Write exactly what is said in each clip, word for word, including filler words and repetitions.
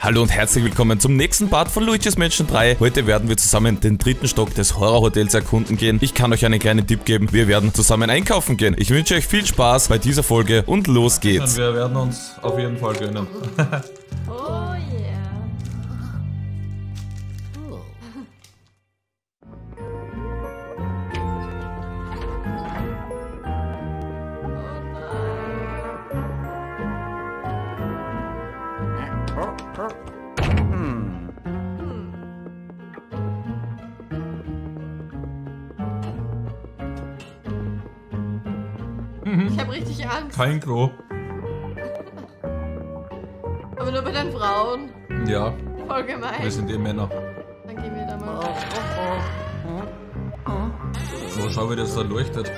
Hallo und herzlich willkommen zum nächsten Part von Luigi's Mansion drei. Heute werden wir zusammen den dritten Stock des Horrorhotels erkunden gehen. Ich kann euch einen kleinen Tipp geben, wir werden zusammen einkaufen gehen. Ich wünsche euch viel Spaß bei dieser Folge und los geht's. Wir werden uns auf jeden Fall gönnen. Oh yeah. Ich hab richtig Angst. Kein Klo. Aber nur bei den Frauen. Ja, Voll gemein. wir sind eh Männer. Dann gehen wir da mal. So, schau, wie das da leuchtet.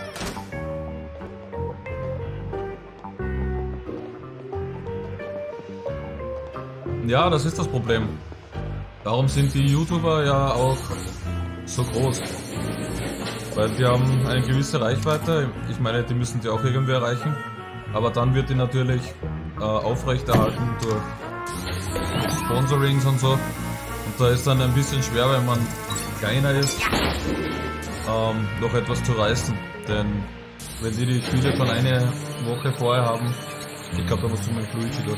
Ja, das ist das Problem. Darum sind die YouTuber ja auch so groß. Weil die haben eine gewisse Reichweite. Ich meine, die müssen die auch irgendwie erreichen. Aber dann wird die natürlich äh, aufrechterhalten durch Sponsorings und so. Und da ist dann ein bisschen schwer, wenn man kleiner ist, ähm, noch etwas zu reißen. Denn wenn die die Spiele schon eine Woche vorher haben, ich glaube, da musst du mit Luigi durch.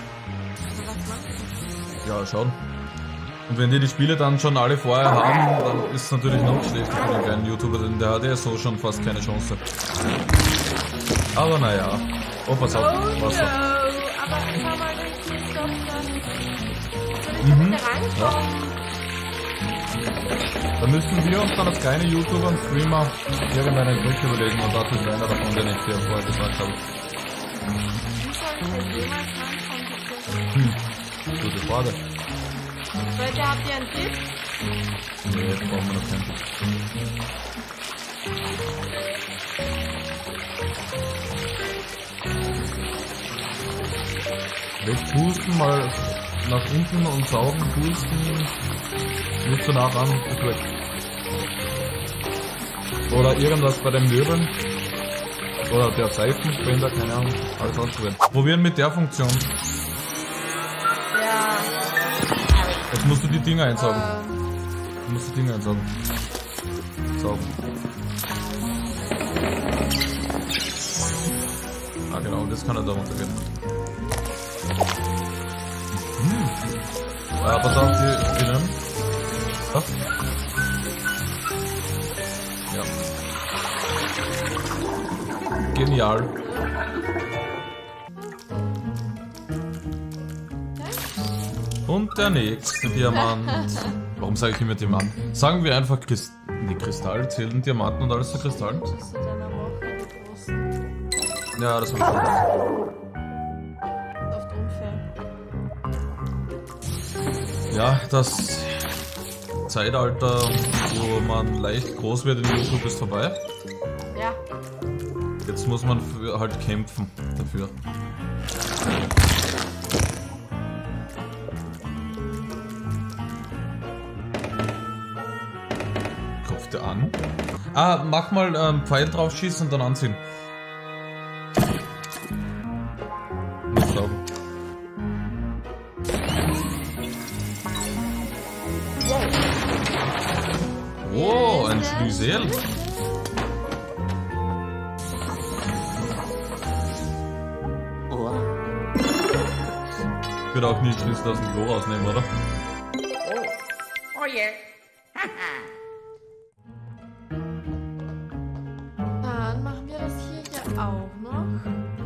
Ja, schauen. Und wenn die die Spiele dann schon alle vorher haben, dann ist es natürlich noch schlechter für den kleinen YouTuber, denn der hat ja so schon fast keine Chance. Aber naja. Oh, pass auf. Oh no. Wasser. Aber schau mal, das ist doch dann... Mhm. Da reinkommen. Da müssen wir uns dann als kleine YouTuber und Streamer irgendeinen Trick überlegen und das ist einer davon, den ich dir vorher gesagt habe. Wie soll ich denn jemals reinkommen? Hm. Gute Frage. Leute, habt ihr einen Tipp? Nee, jetzt brauchen wir noch keinen. Weg pusten, mal nach unten und saugen, pusten, nicht so nah ran, ist weg. Oder irgendwas bei den Möbeln. Oder der Seifenspender, keine Ahnung, alles ausprobieren. Probieren mit der Funktion. Ja. Jetzt musst du die Dinger einsaugen. Ähm, Du musst die Dinger einsaugen. Saugen. Ah genau, und jetzt kann er da runtergehen. Hm. Ah, pass auf, die drinnen. Ja. Ja. Genial. Und der nächste Diamant. Warum sage ich immer Diamant? Sagen wir einfach Christ nee, Kristall, zählen Diamanten und alles zu Kristallen? das ist in einer Woche die großen. Ja, das habe ich schon gedacht. Oft unfair. Ja, das Zeitalter, wo man leicht groß wird in YouTube, ist vorbei. Ja. Jetzt muss man für, halt kämpfen dafür. Kopf dir an. Ah, mach mal ähm, Pfeil drauf schießen und dann anziehen. Nicht saugen. Oh, ein Schlüssel. Ich würde auch nicht Schlüssel aus dem Klo rausnehmen, oder? Oh yeah. Dann machen wir das hier ja auch noch.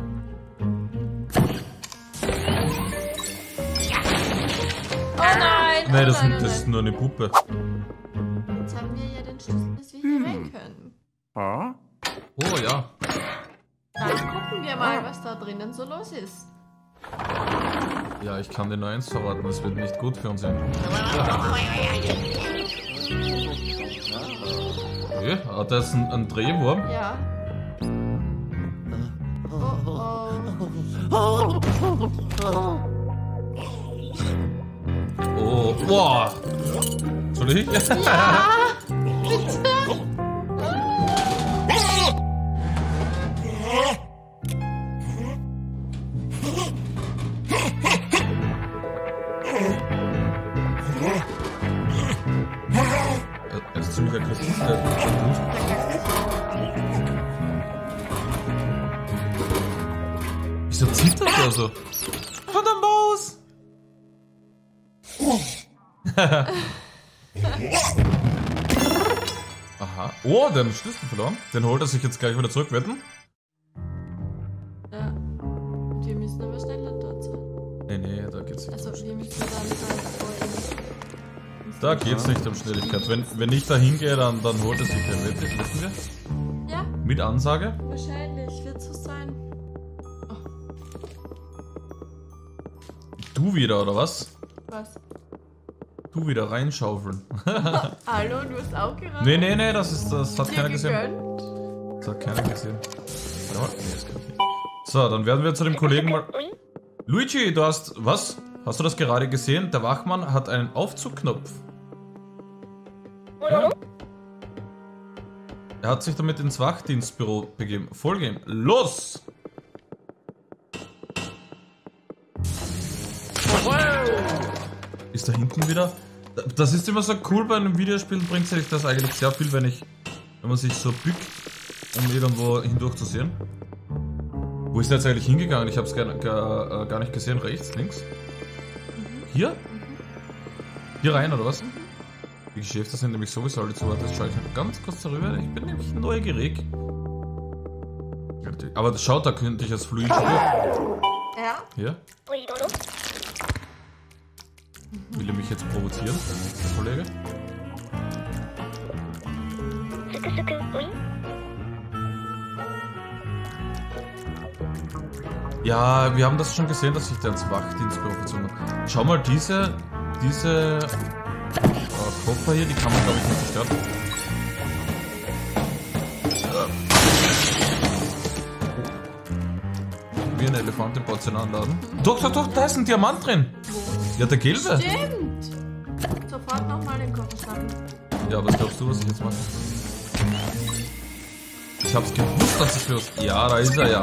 Oh nein! Nee, oh das, nein, das oh ist nein. nur eine Puppe. Jetzt haben wir ja den Schlüssel, bis wir hier rein können. Huh? Oh ja. Dann gucken wir mal, was da drinnen so los ist. Ja, ich kann dir nur eins verraten, das wird nicht gut für uns sein. Okay, hat er jetzt einen, einen Drehwurm? Ja. Oh oh. Oh, boah. Soll ich? Ja! Bitte! Er ist ziemlich aggressiv. Der Blut. Wieso zittert er so? Von der Maus! Aha. Oh, der hat den Schlüssel verloren. Den holt er sich jetzt gleich wieder zurück, wetten? Ja. Wir müssen aber schneller dort sein. Nee, nee, da geht's nicht. Also, wir müssen dann halt vorher. Da geht's nicht um Schnelligkeit. Wenn, wenn ich da hingehe, dann, dann holt er sich den. Wetten wir? Ja, Mit Ansage? wahrscheinlich wird so sein. Du wieder, oder was? Was? Du wieder reinschaufeln. Hallo, du hast auch gerade. Nee, nee, nee, das, ist, das hat dir keiner gesehen. gegönnt? Das hat keiner gesehen. Warte mal. Nee, das kann ich nicht. So, dann werden wir zu dem Kollegen mal... Luigi, du hast... Was? Hast du das gerade gesehen? Der Wachmann hat einen Aufzugknopf. Ja. Er hat sich damit ins Wachdienstbüro begeben. Folge ihm. Los! Ist da hinten wieder? Das ist immer so cool bei einem Videospiel, bringt sich das eigentlich sehr viel, wenn ich, wenn man sich so bückt, um irgendwo hindurch zu sehen. Wo ist der jetzt eigentlich hingegangen? Ich habe es gar, gar, gar nicht gesehen. Rechts, links? Hier? Hier rein, oder was? Die Geschäfte sind nämlich sowieso alle zu. Das schaue ich noch ganz kurz darüber. Ich bin nämlich neugierig. Aber schaut, da könnte ich als Fluid spüren. Ja. Hier? Will er mich jetzt provozieren, der Kollege? Ja, wir haben das schon gesehen, dass sich der ins Wachdienstbüro verzogen hat. Schau mal, diese, diese äh, Koffer hier, die kann man, glaube ich, nicht zerstören. Wie ein Elefant im Porzellanladen. Doch, doch, doch, da ist ein Diamant drin. Ja, der gelbe. Stimmt. Sofort nochmal den Koffer schnappen. Ja, was glaubst du, was ich jetzt mache? Ich hab's gewusst, dass es los. Ja, da ist er ja.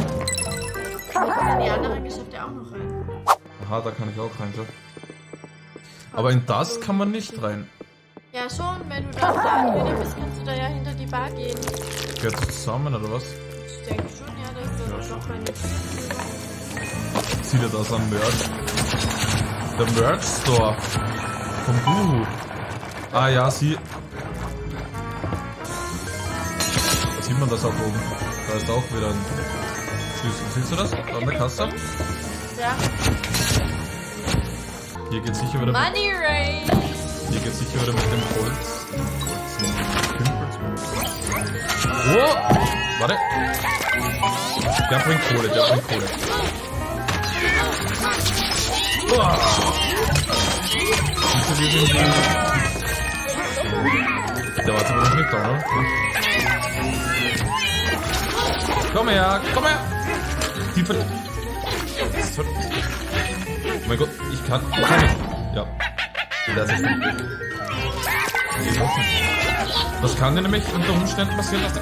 In die anderen Geschäfte auch noch rein. Aha, da kann ich auch rein, so. Aber in das kann man nicht rein. Ja schon, wenn du da drin bist, kannst du da ja hinter die Bar gehen. Gehört zusammen, oder was? Ich denke schon, ja, das ist doch meine Tür. Sieht er das am Merch? Der Merch Store. Vom Buhu. Ah ja, sie. Da sieht man das auch oben. Da ist auch wieder ein Schlüssel. Siehst du das? Da an der Kasse? Ja. Hier geht's sicher wieder mit, Money Race! hier geht's sicher wieder mit dem Holz. Holz. Oh! Warte. Der bringt Kohle, der bringt Kohle. Oh. Der war aber noch nicht da, oder? Komm her, komm her! Die Ver Oh mein Gott, ich kann, ich kann nicht. Ja. Das ist nicht. Das kann dir nämlich unter Umständen passieren, dass der...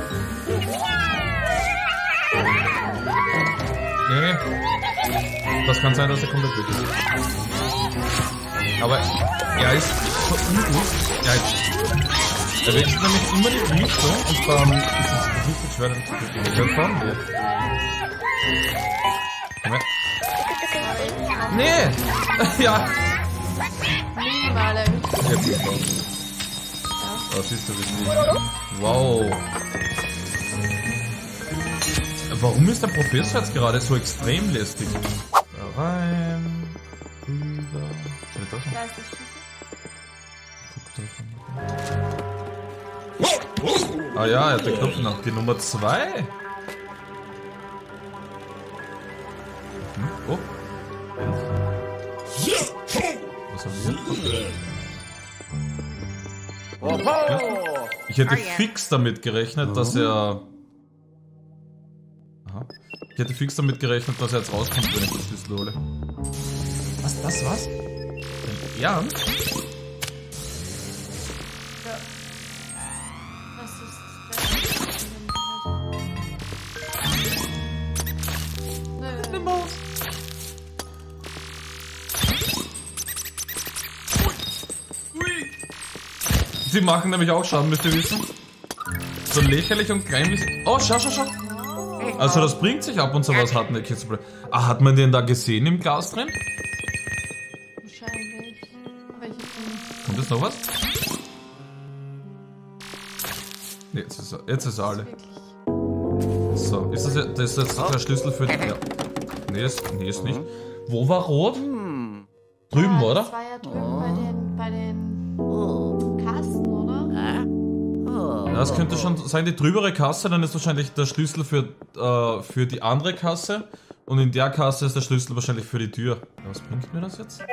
Nee, nee. Das kann sein, dass er komplett weg ist. Aber er ist so ungut. Er, er wechselt nämlich immer die Richtung und dann ist es richtig schwer, den zu kriegen. Wir fahren wir. Komm her. Nee! Ja! Minimal erwischt. Jetzt ist es. Da siehst du richtig. Wow. Warum ist der Professor jetzt gerade so extrem lästig? Da rein. Rüber. Steht das noch? Da ist der Schlüssel. Ah ja, er hat den Knopf nach. Die Nummer zwei. Hm? Oh. Was haben wir hier? Ja. Ich hätte fix damit gerechnet, dass er... Aha. Ich hätte fix damit gerechnet, dass er jetzt rauskommt, wenn ich das Schlüssel hole. Was, das was? Ja? Das ist Eine Maus. Sie machen nämlich auch Schaden, müsst ihr wissen. So lächerlich und klein wie sie... Oh, schau, schau, schau. Also das bringt sich ab und zu was hartnäckig zu bleiben. Ah, hat man den da gesehen im Glas drin? Wahrscheinlich. Aber ich hab ihn. Kommt jetzt noch was? Nee, jetzt ist er, jetzt ist er alle. Wirklich. So, ist das, das ist jetzt der Schlüssel für die... Ja. Nee, ist, nee, ist nicht. Wo war rot? Drüben, Ja, oder? Das war ja drüben bei den, bei den Kasten, oder? Ja, das könnte schon sein, die drübere Kasse, dann ist wahrscheinlich der Schlüssel für, äh, für die andere Kasse. Und in der Kasse ist der Schlüssel wahrscheinlich für die Tür. Was bringt mir das jetzt?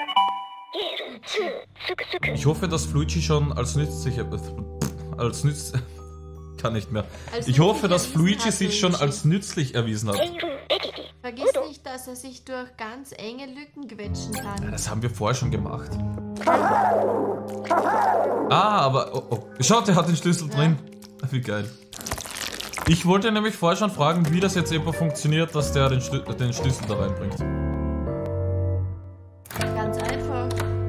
Ich hoffe, dass Fluigi schon als nützlich... Als nütz... kann nicht mehr. Als Ich hoffe, nützlich dass Fluigi erwiesen hat, sich schon Luigi. als nützlich erwiesen hat. Vergiss nicht, dass er sich durch ganz enge Lücken quetschen Ja, kann. das haben wir vorher schon gemacht. Ah, aber... Oh, oh. Schaut, der hat den Schlüssel Ja. drin. Wie geil. Ich wollte nämlich vorher schon fragen, wie das jetzt eben funktioniert, dass der den, Schlü den Schlüssel da reinbringt. Ganz einfach.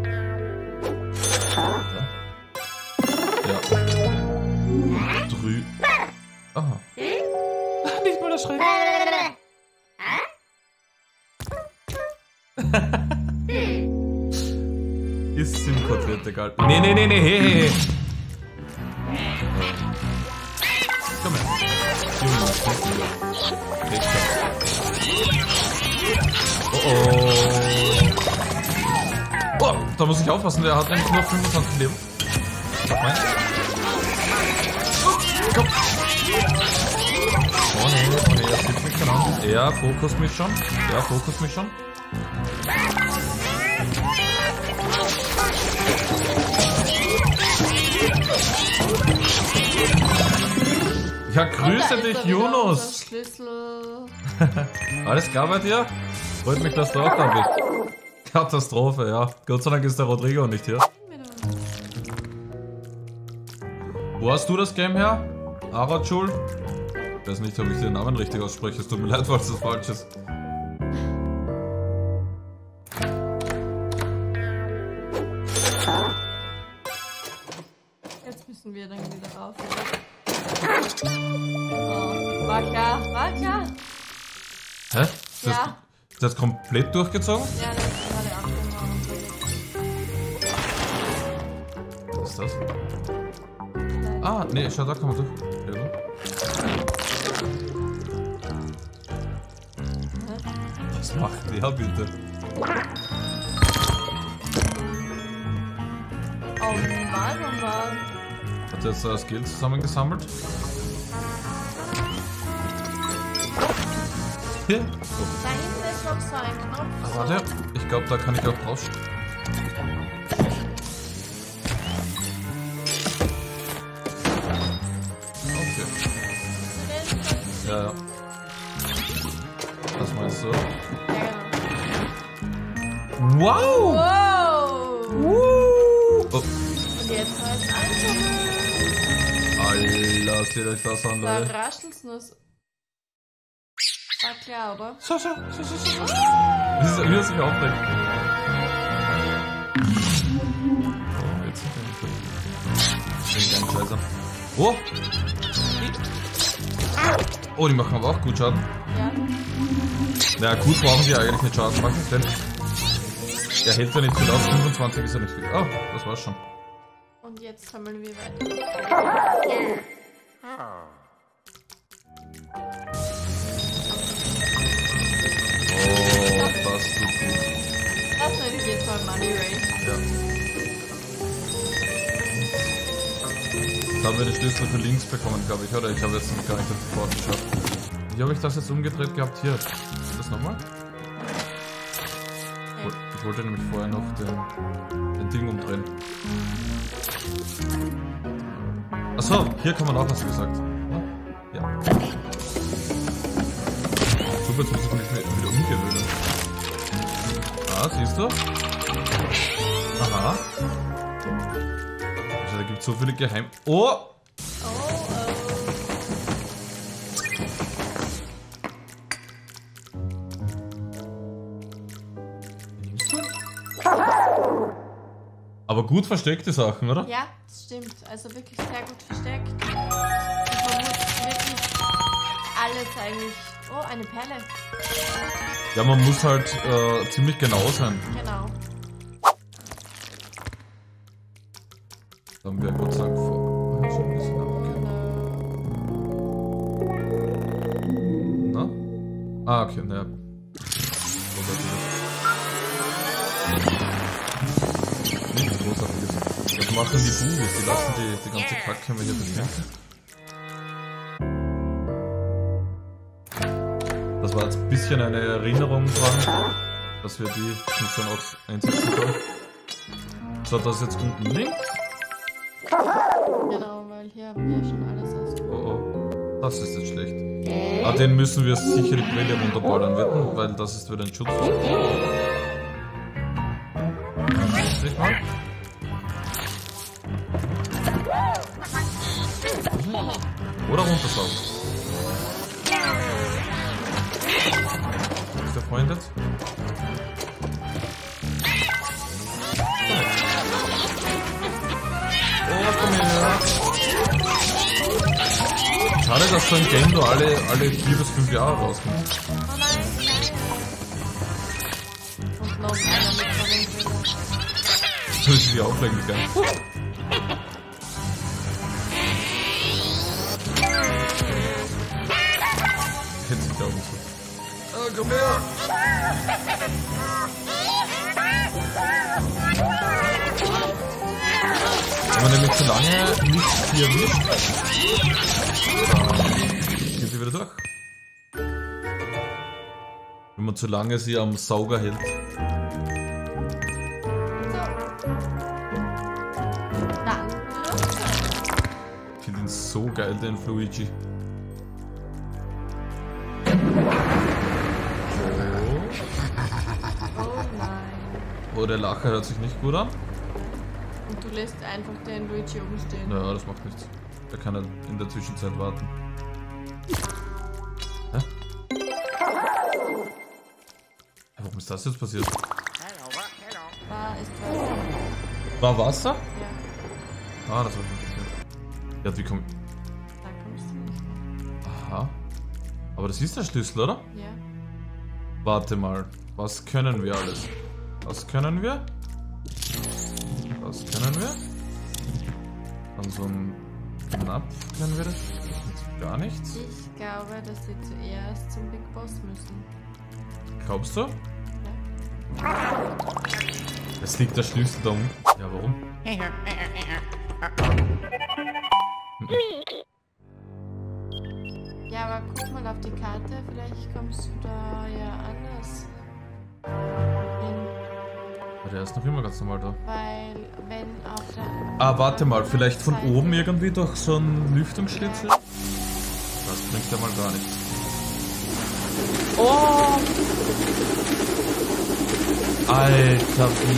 Ja. Drü... Aha. Nicht mal das Schreien. Ist Sim-Kotelett egal. Nee, nee, nee, nee, hey, hey, hey. Komm her. Junge, Weg da. Oh oh. Oh, da muss ich aufpassen, der hat nämlich nur fünfundzwanzig Leben. Sag mal. Komm. Oh nee, oh nee, das sieht mich schon an. Er fokus mich schon. Er fokus mich schon. Ja, grüße dich, Jonas. Schlüssel. Alles klar bei dir? Freut mich, dass du auch da bist. Katastrophe, ja. Gott sei Dank ist der Rodrigo nicht hier. Wo hast du das Game her? Arachul? Ich weiß nicht, ob ich den Namen richtig ausspreche. Es tut mir leid, falls das falsch ist. Jetzt müssen wir dann wieder rauf. Oh, war klar, war klar. Hä? Ist das, Ja. ist das komplett durchgezogen? Ja, das war der Abgang. Was ist das? Ah, nee, schau, da kann man durch. Ja, so. Was macht der bitte? Oh Mann, oh Mann. Hat er jetzt das Geld zusammengesammelt? Hier. Oh. Da hinten ist noch so ein Knopf. Ah, warte, ich glaube, da kann ich auch drauf. Okay. Ja, ja. Was meinst du? Ja, genau. Wow! Wow! Oh. Und jetzt heißt einfach. Alter, seht euch das an, Da Leute. raschelt's nur so. War klar, oder? Schau, schau, schau, schau, schau. Wie es- wie er sich aufregt. Oh, jetzt sind wir nicht ein Scheißer. Oh! Oh, die machen aber auch gut Schaden. Ja. Na gut, brauchen die eigentlich nicht Schaden machen, denn der hält ja nicht viel aus. fünfundzwanzig ist ja nicht viel. Oh, das war's schon. Und jetzt sammeln wir weiter. Oh, das tut gut. Das nenne ich jetzt mal Money Race. Ja. Jetzt haben wir den Schlüssel für links bekommen, glaube ich, oder? Ich habe jetzt noch gar nicht auf die Pforte geschaut. Wie habe ich das jetzt umgedreht gehabt? Hier. Ist das nochmal? Ich wollte nämlich vorher noch den, den Ding umdrehen. Achso, hier kann man auch was gesagt. Ja. Super, jetzt muss ich mich wieder umgewöhnen. Ah, siehst du? Aha. Also da gibt es so viele Geheim... Oh! Oh, oh. Aber gut versteckte Sachen, oder? Ja, das stimmt. Also wirklich sehr gut versteckt. Und man muss wirklich alles eigentlich... Oh, eine Perle. Ja, man muss halt äh, ziemlich genau sein. Genau. Da haben wir Gott sei Dank vor. Ah, schon ein bisschen abgegeben. Na? Ah, okay, naja. Nichts Großartiges. Was machen die Bubis? Die lassen die, die ganze Kacke immer hier verschwinden. Das war jetzt ein bisschen eine Erinnerung dran, dass wir die Funktion auch einsetzen können. So, das ist jetzt unten links. Genau, weil hier haben wir schon alles aus. Oh oh, das ist jetzt schlecht. Ah, den müssen wir sicher die Brille runterballern, wetten, weil das ist wieder ein Schutz. Nicht mal. Oder runtersaugen. Ist der Freund jetzt? Oh, komm her. Schade, dass so ein Game nur alle, alle vier bis fünf Jahre rauskommt. Oh nein, nein. Und noch einer mit Verwendung. Das würde ich auflegen, wie geil. Kennt sich da oben so. Oh, komm her! Wenn man nämlich zu lange nichts hier erwischt, dann geht sie wieder durch. Wenn man zu lange sie am Sauger hält. Dann Ich finde ihn so geil, den Luigi. oh nein. Oh, der Lacher hört sich nicht gut an. Und du lässt einfach den Luigi oben stehen. Naja, das macht nichts. Der kann ja in der Zwischenzeit warten. Hä? Warum ist das jetzt passiert? Da ist Wasser. War Wasser? Ja, Ah, das war schon passiert. Ja, wie kommt... da kommst du nicht mehr. Aha. Aber das ist der Schlüssel, oder? Ja. Warte mal. Was können wir alles? Was können wir? Was können wir? Dann so ein Knopf können wir das? Gar nichts. Ich glaube, dass sie zuerst zum Big Boss müssen. Glaubst du? Ja. Es liegt der Schlüssel da unten. Ja, warum? Ja, aber guck mal auf die Karte, vielleicht kommst du da ja anders hin. Ah, der ist noch immer ganz normal da. Weil, wenn auf der... Ah, warte mal, vielleicht von Seite- oben irgendwie durch so einen Lüftungsschlitz? Das bringt ja mal gar nichts. Oh! Alter, wie...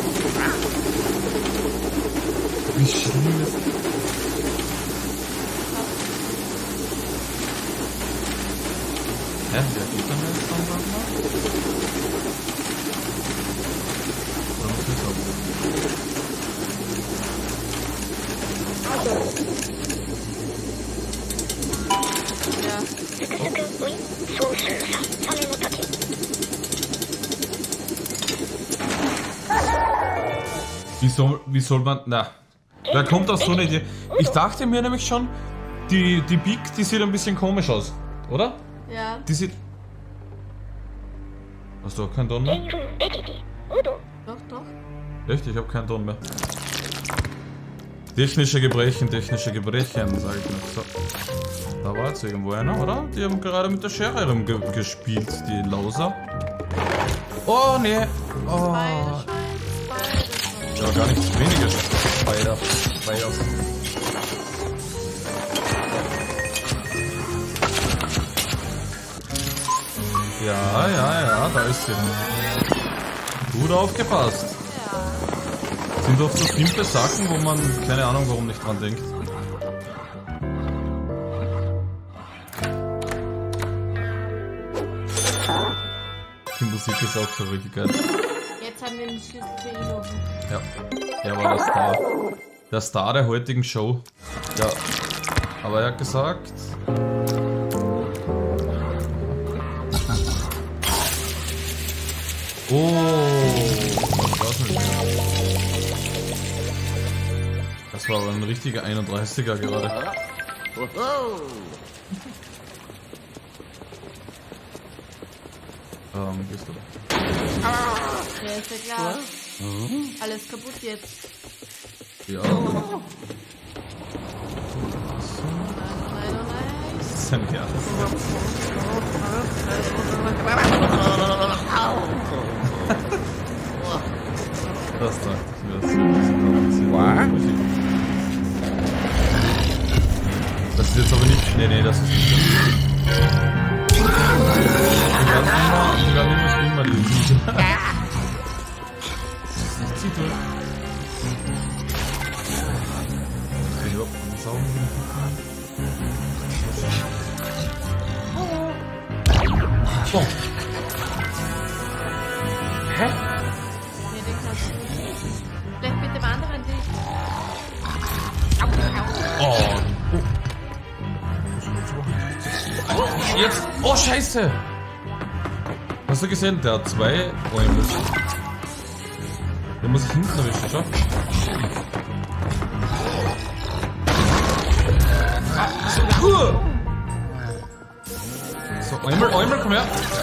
Wie schlimm ist... Hä, wer geht denn jetzt dann mal? Oder muss ich sagen? Ja. Wie soll, wie soll man... Na, wer kommt auf so eine Idee? Ich dachte mir nämlich schon, die, die Big, die sieht ein bisschen komisch aus, oder? Ja. Die sieht... Hast du auch keinen Ton mehr? Doch, doch. Echt? Ich habe keinen Ton mehr. Technische Gebrechen, technische Gebrechen, sag ich noch. So. Da war jetzt irgendwo einer, oder? Die haben gerade mit der Schere rumgespielt, die Lauser. Oh, nee. Oh. Spider-Schwein, Spider-Schwein. Ja, gar nichts weniger. Spider. Spider. Ja, ja, ja, da ist sie. Gut aufgepasst. Ja. Sind doch so simple Sachen, wo man keine Ahnung warum nicht dran denkt. Die Musik ist auch so richtig geil. Jetzt haben wir den Schlüssel für ihn oben. Ja, er war der Star. Der Star der heutigen Show. Ja, aber er hat gesagt... Oh, das, nicht das war aber ein richtiger einunddreißiger gerade. Ähm, bist du da? Ja, ist ja klar. Alles kaputt jetzt. Ja. Nein, oh nein, oh nein. Das ist ein Herz. Das dachte ich mir. Das, das ist jetzt aber nicht. Nee, nee, das ist nicht. Die werden immer, die werden immer schlimmer, die sind. Ich zieh durch. Ich hab einen Saugen. So. Hä? Nee, den kannst du nicht. Vielleicht mit dem anderen Licht. Oh. oh. Jetzt. Oh, Scheiße. Hast du gesehen? Der hat zwei Räume. Den muss ich hinten erwischen, schau. So. So, einmal, einmal, komm her.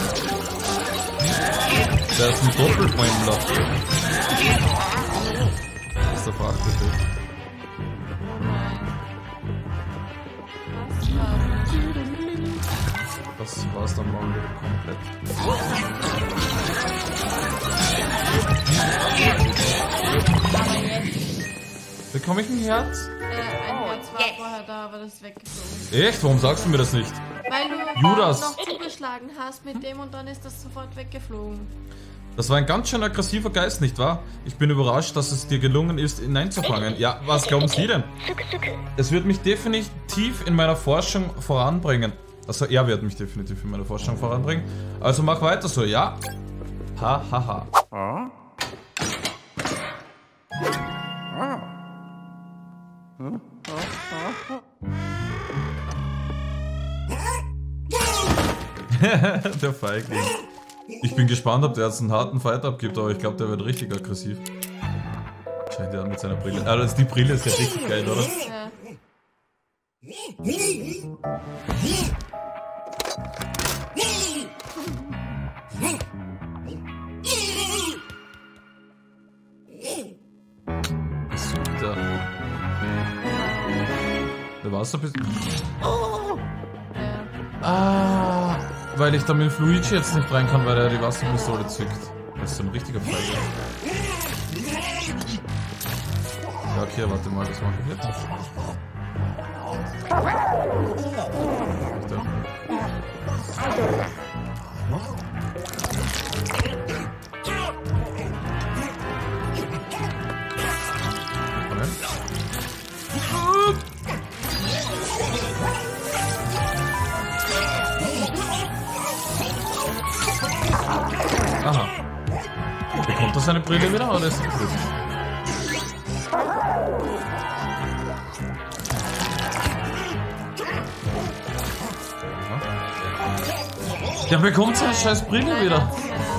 Der ist ein Doppelfreundler. Das ist der Frachtbefehl. Das war's dann mal wieder komplett. Bekomme ich ein Herz? Äh, ein Herz war vorher da, aber das ist weggeflogen. Echt? Warum sagst du mir das nicht? Weil du Judas. noch zugeschlagen hast mit dem und dann ist das sofort weggeflogen. Das war ein ganz schön aggressiver Geist, nicht wahr? Ich bin überrascht, dass es dir gelungen ist, ihn einzufangen. Ja, was glauben Sie denn? Es wird mich definitiv in meiner Forschung voranbringen. Also er wird mich definitiv in meiner Forschung voranbringen. Also mach weiter so, ja? Ha, ha, ha. Ah? Ah. Hm? Der Feigling. Ich bin gespannt, ob der jetzt einen harten Fight abgibt, aber ich glaube, der wird richtig aggressiv. Scheint ja mit seiner Brille. Ah, das, die Brille ist ja richtig geil, oder? Ja. Was sucht der? Der Wasserpistole. Ah, weil ich da mit Luigi jetzt nicht rein kann, weil er die Wasserpistole zückt. Das ist so ein richtiger Feigling. Ja, okay, warte mal, das mache ich jetzt. Aha. Bekommt er seine Brille wieder oder ist er gut? Der bekommt seine scheiß Brille wieder.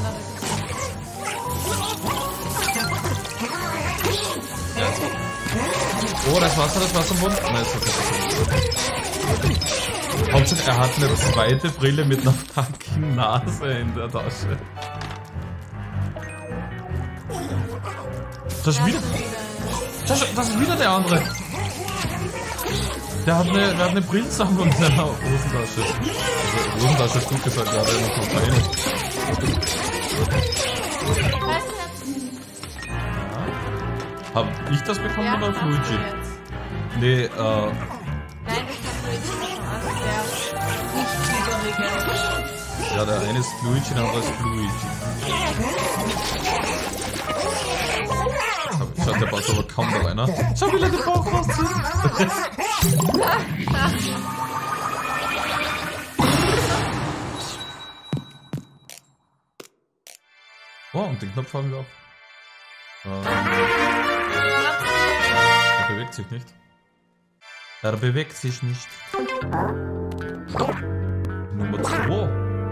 Oh, das Wasser, das Wasser im Mund. Nein, ist okay. Hauptsache, er hat eine zweite Brille mit einer fucking Nase in der Tasche. Das ist wieder. Das ist wieder der andere. Der hat eine, der hat eine Brillensammlung in seiner Hosentasche. Also, Hosentasche ist gut gesagt, der hat ja noch keine. Hab ich das bekommen Ja, oder hast du Luigi? jetzt. Nee, äh. Nein, das hat Luigi bekommen. Also der nicht überrige. Ja, der eine ist Luigi, der andere ist Luigi. Schaut, der passt aber kaum da rein, ne? Schau, wie er den Bauch rauszieht! Oh, und den Knopf haben wir auch. Ähm. sich nicht. Er bewegt sich nicht. Nummer zwei.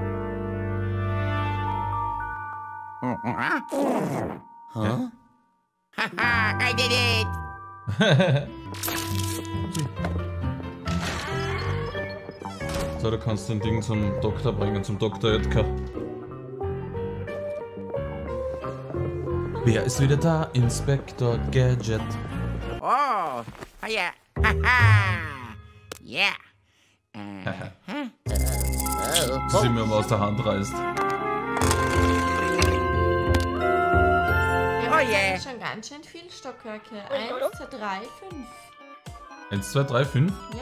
Huh? Haha, I did it! So, du kannst den Ding zum Doktor bringen, zum Doktor Edgar. Wer ist wieder da? Inspektor Gadget. Oh, oh yeah. Haha. Yeah. Uh-huh. Das sie mir mal aus der Hand reißt. Oh yeah. Schon ganz schön viel Stockwerke. Eins, zwei, drei, fünf. Eins, zwei, drei, fünf. Ja.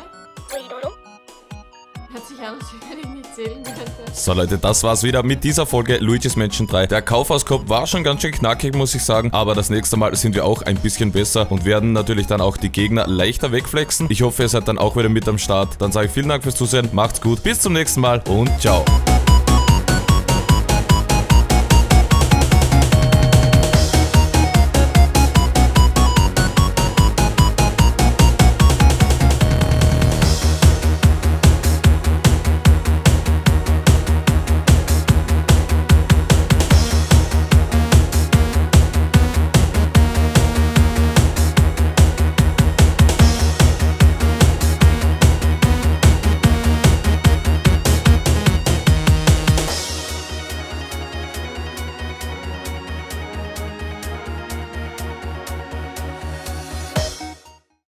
Hört sich an, als wenn ich nicht zählen könnte. So Leute, das war's wieder mit dieser Folge Luigi's Mansion drei. Der Kaufhauskopf war schon ganz schön knackig, muss ich sagen, aber das nächste Mal sind wir auch ein bisschen besser und werden natürlich dann auch die Gegner leichter wegflexen. Ich hoffe, ihr seid dann auch wieder mit am Start. Dann sage ich vielen Dank fürs Zusehen, macht's gut, bis zum nächsten Mal und ciao.